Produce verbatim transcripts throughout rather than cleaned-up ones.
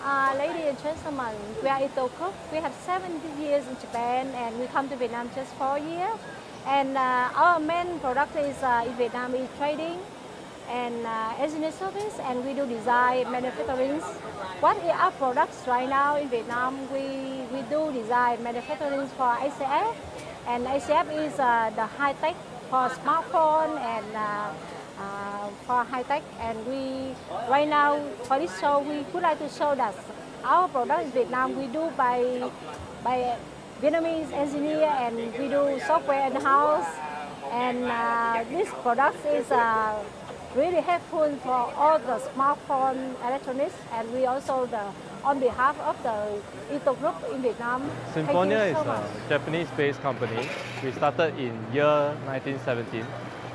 Uh, ladies and gentlemen, we are Ito Cook. We have seventy years in Japan and we come to Vietnam just four years. And uh, our main product is uh, in Vietnam is trading and uh, engineering service, and we do design manufacturing. What are our products right now in Vietnam? We, we do design manufacturing for A C F, and A C F is uh, the high tech for smartphone and uh, uh, for high tech. And we right now for this show we would like to show that our product in Vietnam we do by by Vietnamese engineer, and we do software in house. And uh, this product is uh, really helpful for all the smartphone electronics, and we also the on behalf of the Ito Group in Vietnam. Symphonia so is much. a Japanese-based company. We started in year nineteen seventeen,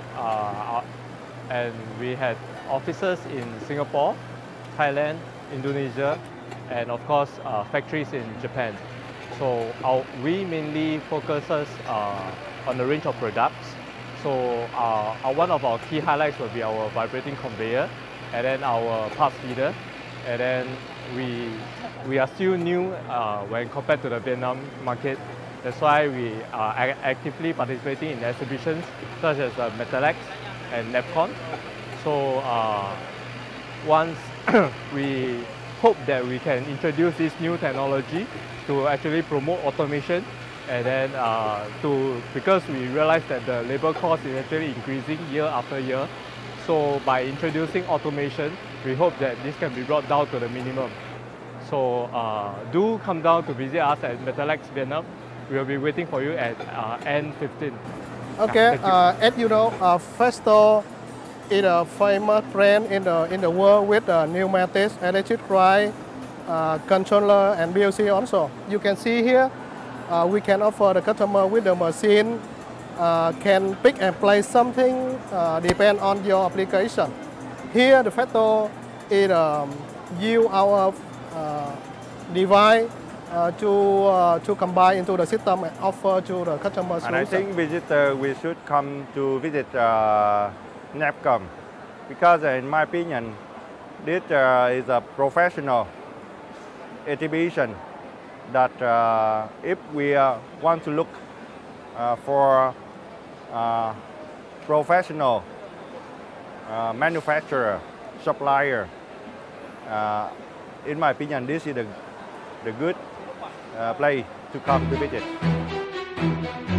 uh, and we had offices in Singapore, Thailand, Indonesia, and of course uh, factories in Japan. So our, we mainly focuses uh, on a range of products. So uh, our, one of our key highlights will be our vibrating conveyor, and then our parts feeder, and then we we are still new uh, when compared to the Vietnam market. That's why we are actively participating in exhibitions such as uh, Metalex and NEPCON. So uh, once we hope that we can introduce this new technology to actually promote automation, and then uh, to because we realize that the labor cost is actually increasing year after year. So by introducing automation, we hope that this can be brought down to the minimum. So uh, do come down to visit us at Metalex Vietnam. We will be waiting for you at uh, N fifteen. Okay, uh, as you know, uh, Festo is a famous brand in the in the world with uh, pneumatics, electric drive, uh, controller, and B L C also. You can see here, uh, we can offer the customer with the machine, uh, can pick and place something, uh, depend on your application. Here, the Festo is um, use our uh, device uh, to uh, to combine into the system and offer to the customer And I think visitor we should come to visit uh, NEPCON, because uh, in my opinion, this uh, is a professional exhibition that uh, if we uh, want to look uh, for uh, professional uh, manufacturer, supplier, uh, in my opinion, this is the, the good uh, place to come to visit.